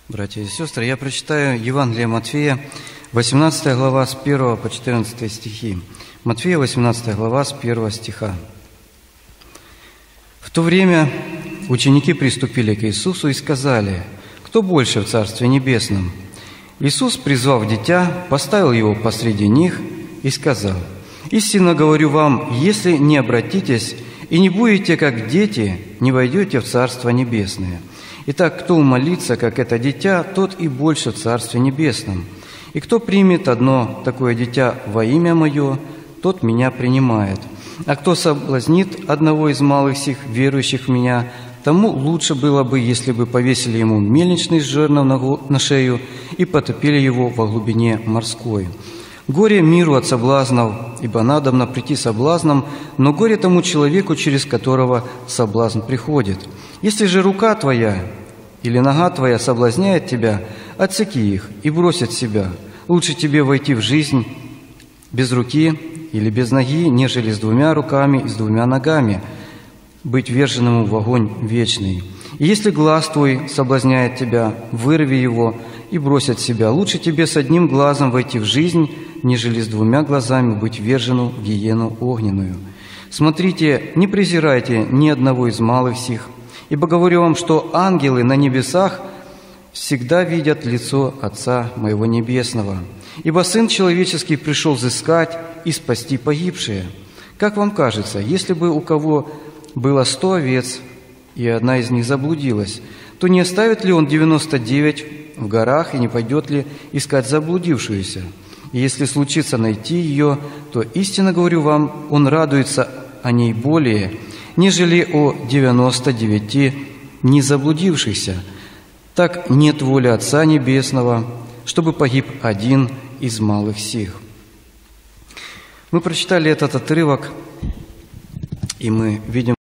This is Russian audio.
Братья и сестры, я прочитаю Евангелие Матфея, 18 глава, с 1 по 14 стихи. Матфея, 18 глава, с 1 стиха. В то время ученики приступили к Иисусу и сказали: «Кто больше в Царстве Небесном?» Иисус, призвав дитя, поставил его посреди них и сказал: «Истинно говорю вам, если не обратитесь и не будете как дети, не войдете в Царство Небесное. Итак, кто умолится, как это дитя, тот и больше в Царстве Небесном. И кто примет одно такое дитя во имя Мое, тот Меня принимает. А кто соблазнит одного из малых сих, верующих в Меня, тому лучше было бы, если бы повесили ему мельничный с жерном на шею и потопили его во глубине морской. Горе миру от соблазнов, ибо надобно прийти соблазном, но горе тому человеку, через которого соблазн приходит. Если же рука твоя или нога твоя соблазняет тебя, отсеки их и брось от себя. Лучше тебе войти в жизнь без руки или без ноги, нежели с двумя руками и с двумя ногами, быть вверженному в огонь вечный. И если глаз твой соблазняет тебя, вырви его и брось от себя. Лучше тебе с одним глазом войти в жизнь, нежели с двумя глазами быть ввержену в гиену огненную. Смотрите, не презирайте ни одного из малых сих, ибо говорю вам, что ангелы на небесах всегда видят лицо Отца Моего Небесного. Ибо Сын Человеческий пришел взыскать и спасти погибшие. Как вам кажется, если бы у кого было 100 овец, и одна из них заблудилась, то не оставит ли он 99 в горах и не пойдет ли искать заблудившуюся? И если случится найти ее, то, истинно говорю вам, он радуется о ней более, нежели о 99 не заблудившихся. Так нет воли Отца Небесного, чтобы погиб один из малых сих». Мы прочитали этот отрывок, и мы видим